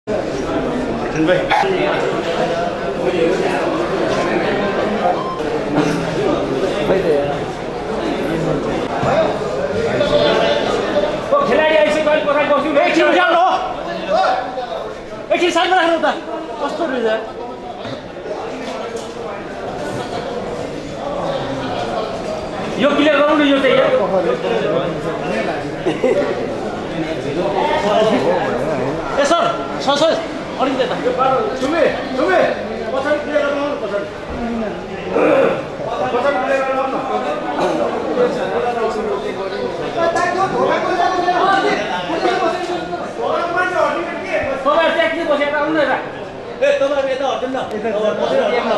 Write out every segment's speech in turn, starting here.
खेलाडी आइसक्यो अहिले पछाडि बस्नु एकछिन उठाउनु हो एकछिन साइडमा राख्नु त कस्तो रहेछ यो क्लियर गरौँ न यो चाहिँ ए सर सर अलिकति त सुमे पछाडि क्लियर गर्नु पछाडि क्लियर गर्नु न तपाईहरु ट्याक्सी बसेर आउनु न ए तपाईहरु यता हट्नु न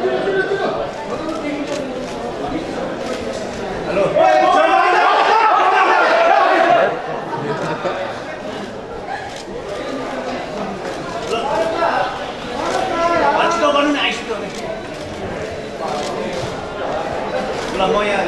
हेलो आइसक्यो गर्नु न आइसक्यो ल म यहाँ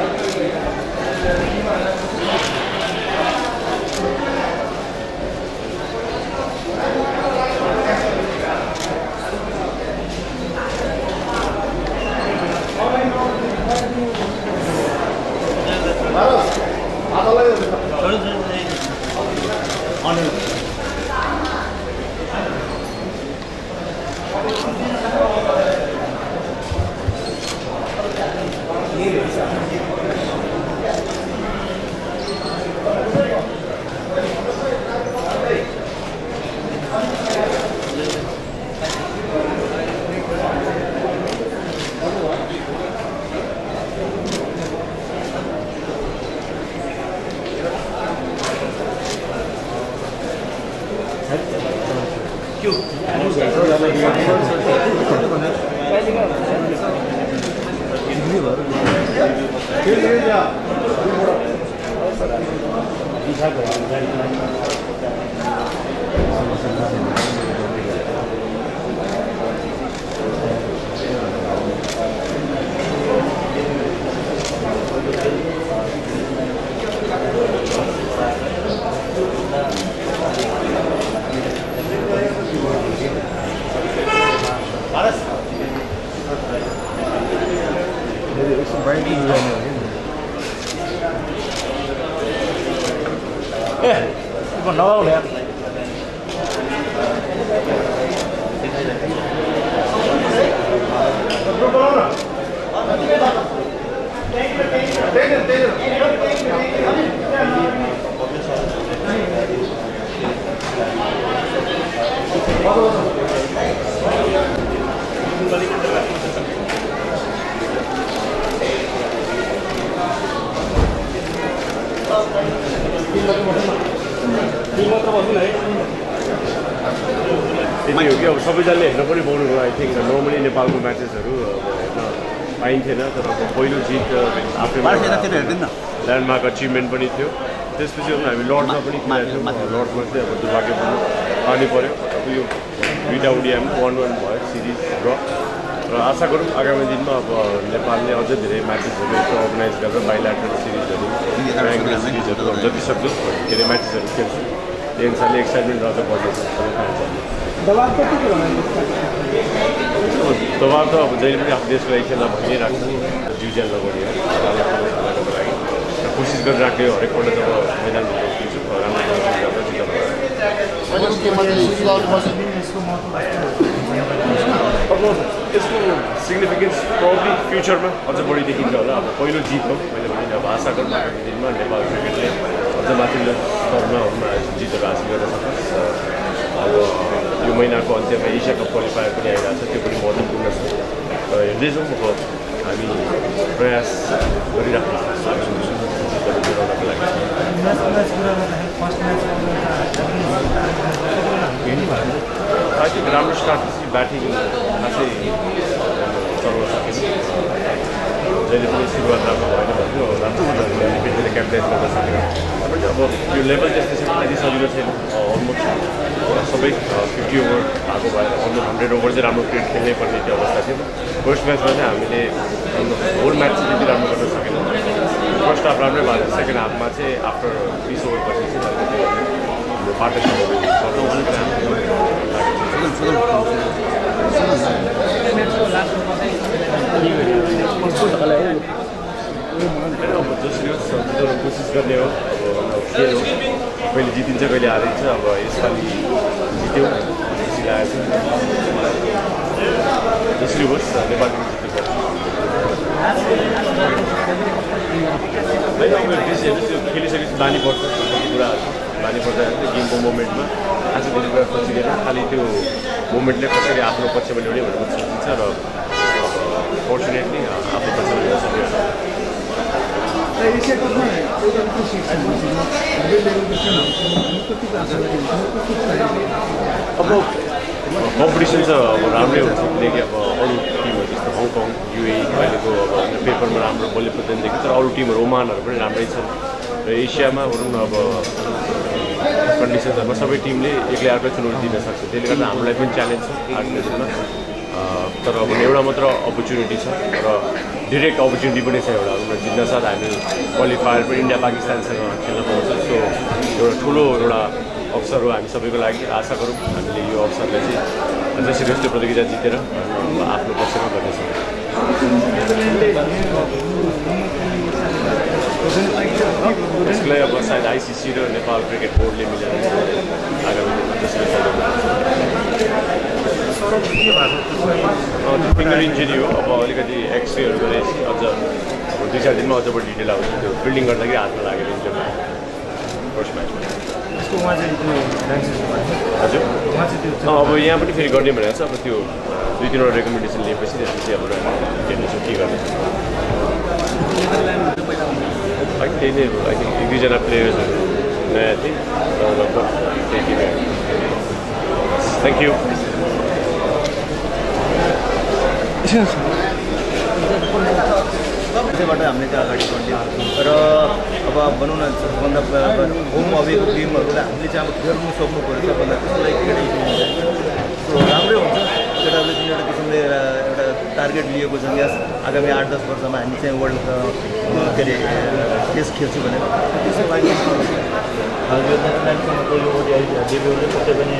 अब सबैजनाले हेर्न पनि पाउनुभयो आई थिङ्क नर्मली नेपालको म्याचेसहरू हेर्न पाइन्थेन तर अब पहिलो जित आफ्नो ल्यान्डमार्क अचिभमेन्ट पनि थियो त्यसपछि हामी लर्डमा पनि खेलेको थियौँ लर्डमा चाहिँ अब दुर्भाग्यपूर्ण पार्नु पऱ्यो अब यो दुईवटा ओडिआईमा 1-1 भयो सिरिज र आशा गरौँ आगामी दिनमा अब नेपालले अझै धेरै म्याचेसहरू यसो अर्गनाइज गरेर बाइल्याटरल सिरिजहरू सिरिजहरू जतिसक्दो धेरै म्याचेसहरू खेल्छ त्यही अनुसारले एक्साइटमेन्ट रहँदा बढ्दैछ दबाव कति के दबाव त अब जहिले पनि आफ्नो देशको लागि खेल्न भइ नै राख्छ डिभिजन नगरी लागि कोसिस गरिराख्यो हरेकपल्ट जब मैदानमा उठ्छु अब यसको सिग्निफिकेन्स प्रब्ली फ्युचरमा अझ बढी देखिन्छ होला अब पहिलो जित हो मैले भने अब आशा गरौँ आगामी दिनमा नेपाल क्रिकेटले अझ माथिल्लो स्तरमा जितहरू हासिल गर्न सकोस् अब यो महिनाको अन्त्यमा एसिया कप क्वालिफायर पनि आइरहेको छ त्यो पनि महत्त्वपूर्ण छ र हेर्दैछौँ अब हामी प्रयास गरिराख्नु जोडाउनको लागि आई थिङ्क राम्रो स्ट्राटेजी ब्याटिङ खासै चलाउन सकेन जहिले पनि सुरुवात राम्रो भएन भन्थ्यो राम्रो क्यापिटलाइज गर्न सकेन अब यो लेभल त्यसपछि त्यति सजिलो छैन अलमोस्ट सबै 50 ओभर भएको भएर अलमोस्ट 100 ओभर चाहिँ राम्रो क्रिकेट खेल्नै पर्ने त्यो अवस्था थियो फर्स्ट म्याचमा चाहिँ हामीले होल म्याच चाहिँ त्यति राम्रो गर्न सकेनौँ फर्स्ट हाफ राम्रै भएको सेकेन्ड हाफमा चाहिँ आफ्टर 20 ओभर पछि चाहिँ अलिकति पार्टनरसिप गर्छौँ अलिक अब जसरी होस् कोसिस गर्ने हो अब के हो कहिले जितिन्छ कहिले हारिन्छ अब यसपालि जित्यौँ खुसी लागेको छ जसरी होस् नेपाल जित्नुपर्छ खेलिसकेपछि बानी पर्छ कुराहरू बानी पर्दा गेमको मोमेन्टमा आज दिने कुरा खोजिँदैन खालि त्यो मोमेन्टले कसरी आफ्नो पक्षमा ल्याउने भनेर सोचिन्छ र फर्चुनेटली आफ्नो पक्षमा ल्याउन सक्यो अब कम्पिटिसन चाहिँ अब राम्रै हुन्छ किनकि अब अरू टिमहरू जस्तो हङकङ युए अहिलेको अब पेपरमा राम्रो बलि प्रदान देख्यो तर अरू टिमहरू ओमानहरू पनि राम्रै छन् र एसियामा भनौँ न अब कन्डिसन्सहरूमा सबै टिमले एक्लै अर्कै चुनौती दिन सक्छ त्यसले गर्दा हामीलाई पनि च्यालेन्ज छ आर्गनाइजेसनमा तर अब एउटा मात्र अपर्च्युनिटी छ र डिरेक्ट अपर्च्युनिटी पनि छ एउटा जित्न साथ हामी क्वालिफायर पनि इन्डिया पाकिस्तानसँग खेल्न पाउँछ सो एउटा ठुलो एउटा अवसर हो हामी सबैको लागि आशा गरौँ हामीले यो अवसरलाई चाहिँ जसरी जस्तो प्रतियोगिता जितेर आफ्नो पक्षमा गर्नेछौँ यसलाई अब सायद आइसिसी र नेपाल क्रिकेट बोर्डले मिलेर आगामी दिनमा जसरी फिङ्गर इन्जुरी हो अब अलिकति एक्सरेहरू गरेपछि अझ अब 2-4 दिनमा अझ बढी डिटेल आउँछ त्यो फिल्डिङ गर्दाखेरि हातमा लागेर इन्जुरी फर्स्ट म्याचमा हजुर अब यहाँ पनि फेरि गर्ने भनेको छ अब त्यो 2-3वटा रेकमेन्डेसन लिएपछि त्यसपछि अब हेर्नेछौँ के गर्ने त्यही नै हो आई थिङ्क 1-2जना प्लेयर्सहरू नयाँ थिए लगभग त्यही थ्याङ्क यू त्यसैबाट हामीले चाहिँ अगाडि बढ्यौँ र अब भनौँ न सबभन्दा होम अवेको गेमहरूलाई हामीले चाहिँ अब खेल्नु सक्नु पऱ्यो सबभन्दा त्यसको लागि केटा राम्रै हुन्छ केटाहरूले जुन एउटा किसिमले एउटा टार्गेट लिएको छ यस आगामी 8-10 वर्षमा हामी चाहिँ वर्ल्ड के अरे टेस्ट खेल्छु भनेर त्यसको लागि यो नेसनलसँग पहिलो ओडिआई डेब्युले पक्कै पनि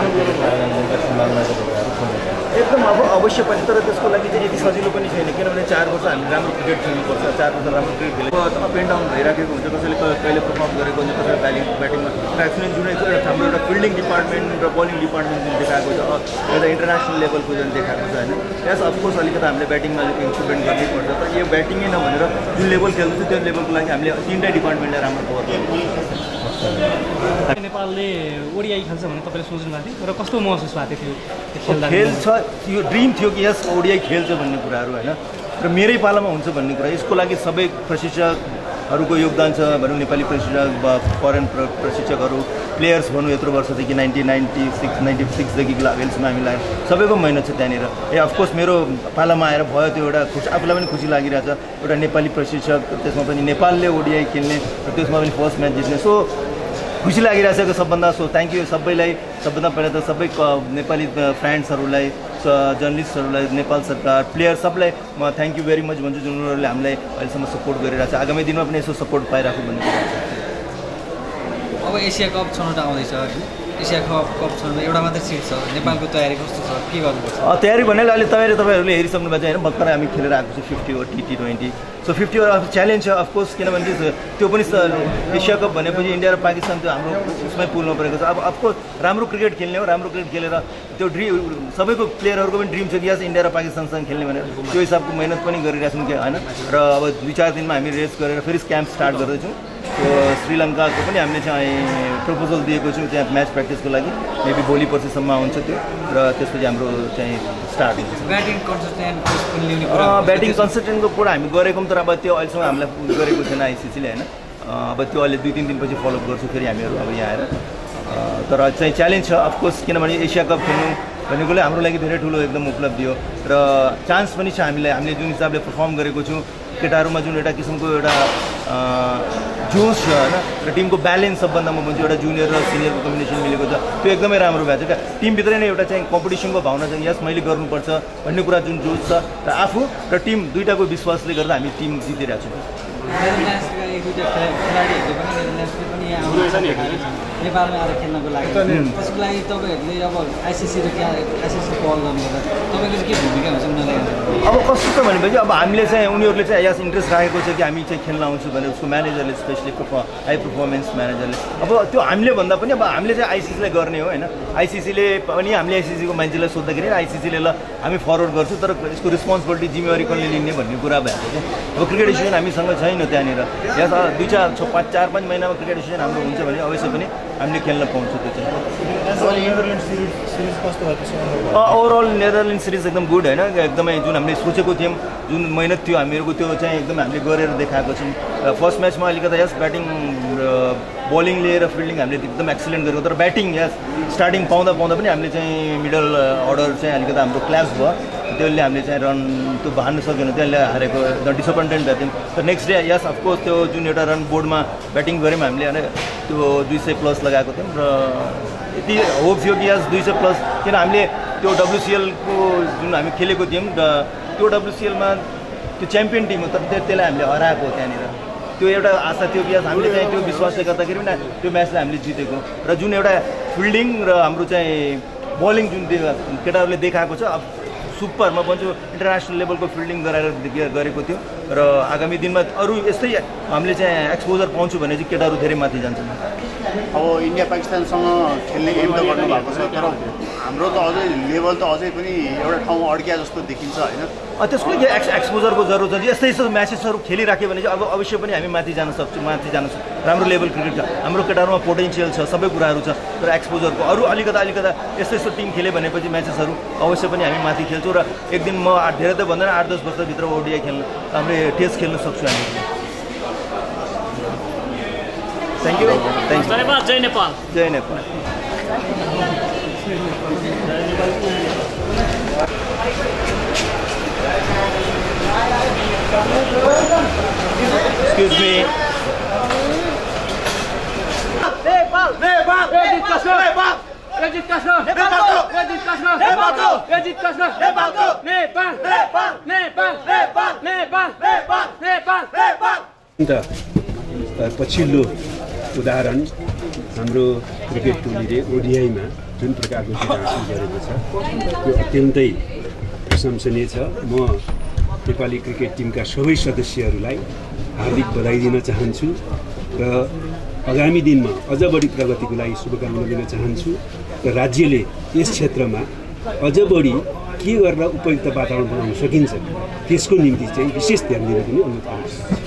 एकदम अब अवश्य पनि तर त्यसको लागि चाहिँ यति सजिलो पनि छैन किनभने 4 वर्ष हामी राम्रो क्रिकेट खेल्नुपर्छ 4 वर्ष राम्रो क्रिकेट खेलेको अप एन्ड डाउन भइराखेको हुन्छ कसैले कहिले परफर्म गरेको हुन्छ कसैले ब्याटिङमा एक्चुअली जुन हाम्रो एउटा फिल्डिङ डिपार्टमेन्ट र बलिङ डिपार्टमेन्ट जुन देखाएको छ एउटा इन्टरनेसनल लेभलको जुन देखाएको छ होइन यस अफकोर्स अलिकति हामीले ब्याटिङमा इम्प्रुभमेन्ट गर्नैपर्छ तर यो ब्याटिङै नभनेर जुन लेभल खेल्नु छ त्यो लेभलको लागि हामीले 3वटै डिपार्टमेन्टलाई राम्रो कभर गर्नुपर्छ नेपालले ओडिआई खेल्छ भने तपाईँले सोच्नु भएको थियो र कस्तो महसुस भएको थियो खेल्छ यो ड्रिम थियो कि यस ओडिआई खेल्छ भन्ने कुराहरू होइन र मेरै पालामा हुन्छ भन्ने कुरा यसको लागि सबै प्रशिक्षकहरूको योगदान छ भनौँ नेपाली प्रशिक्षक फरेन प्रशिक्षकहरू प्लेयर्स भनौँ यत्रो वर्षदेखि 1996देखि अहिलेसम्म हामीलाई सबैको मेहनत छ त्यहाँनिर अफकोर्स मेरो पालामा आएर भयो त्यो एउटा आफूलाई पनि खुसी लागिरहेछ एउटा नेपाली प्रशिक्षक त्यसमा पनि नेपालले ओडिआई खेल्ने र त्यसमा पनि फर्स्ट म्याच जित्ने सो खुसी लागिरहेछ सबभन्दा सो थ्याङ्क यू सबैलाई सबभन्दा पहिला त सबै नेपाली फ्रेन्ड्सहरूलाई जर्नलिस्टहरूलाई नेपाल सरकार प्लेयर सबलाई म थ्याङ्क यू भेरी मच भन्छु जुन उनीहरूले हामीलाई अहिलेसम्म सपोर्ट गरिरहेको छ आगामी दिनमा पनि यसो सपोर्ट पाइराखौँ भन्ने कुरा अब एसिया कप छनौट आउँदैछ एसिया कप छनौट एउटा मात्रै सिट छ नेपालको तयारी कस्तो छ के गर्नुपर्छ तयारी भन्नाले अहिले तपाईँहरूले हेरिसक्नु भएको छ होइन भर्खरै हामी खेलेर आएको छ 50 over T20 so 50 over challenge छ अफकोर्स किनभने त्यो पनि एसिया कप भनेपछि इन्डिया र पाकिस्तान त्यो हाम्रो उसमै पुल्नु परेको छ अब अफकोर्स राम्रो क्रिकेट खेल्ने हो राम्रो क्रिकेट खेलेर त्यो सबैको प्लेयरहरूको पनि ड्रिम छ कि यस इन्डिया र पाकिस्तानसँग खेल्ने भनेर त्यो हिसाबको मेहनत पनि गरिरहेछौँ कि होइन र अब 2-4 दिनमा हामी रेस्ट गरेर फेरि क्याम्प स्टार्ट गर्दैछौँ श्रीलङ्काको पनि हामीले चाहिँ प्रपोजल दिएको छौँ त्यहाँ म्याच प्र्याक्टिसको लागि मेबी भोलि पर्सिसम्म आउँछ त्यो र त्यसपछि हाम्रो चाहिँ स्टार्ट हुन्छ ब्याटिङ कन्सल्टेन्टको कुरा हामी गरेको तर अब त्यो अहिलेसम्म हामीलाई गरेको छैन आइसिसीले होइन अब त्यो अहिले 2-3 दिनपछि फलोअप गर्छु फेरि हामीहरू अब यहाँ आएर तर चाहिँ च्यालेन्ज छ अफकोर्स किनभने एसिया कप खेल्नु भनेकोले हाम्रो लागि धेरै ठुलो एकदम उपलब्धि हो र चान्स पनि छ हामीले जुन हिसाबले पर्फर्म गरेको छौँ केटाहरूमा जुन एउटा किसिमको एउटा जोस छ होइन र टिमको ब्यालेन्स सबभन्दा म भन्छु एउटा जुनियर र सिनियरको कम्बिनेसन मिलेको छ त्यो एकदमै राम्रो भएको छ क्या टिमभित्रै नै एउटा चाहिँ कम्पिटिसनको भावना छ यस मैले गर्नुपर्छ भन्ने कुरा जुन जोस छ र आफू र टिम दुईटाको विश्वासले गर्दा हामी टिम जितिरहेको छौँ दुईटा खेलाडीहरूले पनि नेदरल्यान्ड्सले पनि यहाँ आउनु नेपालमा आएर खेल्नको लागि त्यसको लागि तपाईँहरूले अब आइसिसी र आइसिसी कल गर्नुपर्दा तपाईँको चाहिँ के भूमिका हुन्छ उनीहरूलाई अब कस्तो छ भनेपछि अब हामीले चाहिँ उनीहरूले चाहिँ यस इन्ट्रेस्ट राखेको छ कि हामी चाहिँ खेल्न आउँछौँ भने उसको म्यानेजरले स्पेसली हाई पर्फर्मेन्स म्यानेजरले अब त्यो हामीले भन्दा पनि अब हामीले चाहिँ आइसिसीलाई गर्ने हो होइन आइसिसीले पनि हामीले आइसिसीको मान्छेलाई सोद्धाखेरि आइसिसीले ल हामी फरवर्ड गर्छौँ तर यसको रिस्पोन्सिबिलिटी जिम्मेवारी कसले लिने भन्ने कुरा भएको छ अब क्रिकेट एसोसिएसन हामीसँग छैन त्यहाँनिर यहाँ 4-5 महिनामा क्रिकेट एसोसिएसन हाम्रो हुन्छ भने अवश्य पनि हामीले खेल्न पाउँछौँ त्यो चाहिँ ओभरअल नेदरल्यान्ड सिरिज एकदम गुड होइन एकदमै जुन हामीले सोचेको थियौँ जुन मेहनत थियो हामीहरूको त्यो चाहिँ एकदम हामीले गरेर देखाएको छौँ फर्स्ट म्याचमा अलिकति यस ब्याटिङ बलिङ लिएर फिल्डिङ हामीले एकदम एक्सिलेन्ट गरेको तर ब्याटिङ यस स्टार्टिङ पाउँदा पनि हामीले चाहिँ मिडल अर्डर चाहिँ अलिकति हाम्रो क्ल्यास भयो त्यसले हामीले चाहिँ रन त्यो भान्न सकेन त्यसले हारेको एकदम डिसअपोइन्टेड भएको थियौँ तर नेक्स्ट डे यस अफकोर्स त्यो जुन एउटा रन बोर्डमा ब्याटिङ गऱ्यौँ हामीले होइन त्यो 200+ लगाएको थियौँ र यति होप थियो कि यस 200+ किन हामीले त्यो WCLको जुन हामी खेलेको थियौँ र त्यो WCLमा त्यो च्याम्पियन टिम हो तर त्यसलाई हामीले हराएको त्यहाँनिर त्यो एउटा आशा थियो कि हामीले चाहिँ त्यो विश्वासले गर्दाखेरि पनि त्यो म्याचलाई हामीले जितेको र जुन एउटा फिल्डिङ र हाम्रो चाहिँ बलिङ जुन केटाहरूले देखाएको छ अब सुपर म भन्छु इन्टरनेसनल लेभलको फिल्डिङ गरेको थियो र आगामी दिनमा अरू यस्तै हामीले चाहिँ एक्सपोजर पाउँछु भने चाहिँ केटाहरू धेरै माथि जान्छन् अब इन्डिया पाकिस्तानसँग खेल्ने एम त गर्नुभएको छ तर हाम्रो त अझै लेभल त अझै पनि एउटा ठाउँमा अड्किया जस्तो देखिन्छ होइन त्यसको लागि एक्सपोजरको जरुरत छ यस्तै यस्तो म्याचेसहरू खेलिराख्यो भने चाहिँ अब अवश्य पनि हामी माथि जान सक्छौँ राम्रो लेभल क्रिकेट छ हाम्रो केटाहरूमा पोटेन्सियल छ सबै कुराहरू छ तर एक्सपोजरको अरू अलिकता यस्तो टिम खेल्यो भनेपछि म्याचेसहरू अवश्य पनि हामी माथि खेल्छौँ र एक दिन म धेरै त भन्दैन 8-10 वर्षभित्र ओडिआई खेल्न हामीले टेस्ट खेल्न सक्छौँ हामी थ्याङ्क यू धन्यवाद जय नेपाल Excuse me. पछिल्लो उदाहरण हाम्रो क्रिकेट टोलीले ओडिआईमा जुन प्रकारको जित हासिल गरेको छ त्यो अत्यन्तै प्रशंसनीय छ म नेपाली क्रिकेट टिमका सबै सदस्यहरूलाई हार्दिक बधाई दिन चाहन्छु र आगामी दिनमा अझ बढी प्रगतिको लागि शुभकामना दिन चाहन्छु र राज्यले यस क्षेत्रमा अझ बढी के गरेर उपयुक्त वातावरण बनाउन सकिन्छ त्यसको निम्ति चाहिँ विशेष ध्यान दिन पनि अनुरोध गर्छु